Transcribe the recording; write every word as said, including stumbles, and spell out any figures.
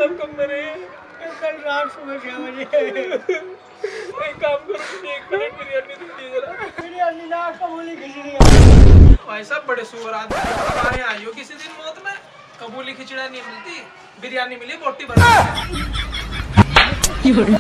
रात कब मेरे? कल रात सुबह छह बजे। एक काम करो, एक प्लेट बिरयानी दीजिए जरा। बिरयानी ना, कबूली खिचड़ी। भाई साहब बड़े सुअर आदमी, हमारे आई हो किसी दिन मौत में, कबूली खिचड़ा नहीं मिलती, बिरयानी मिली बोटी भर।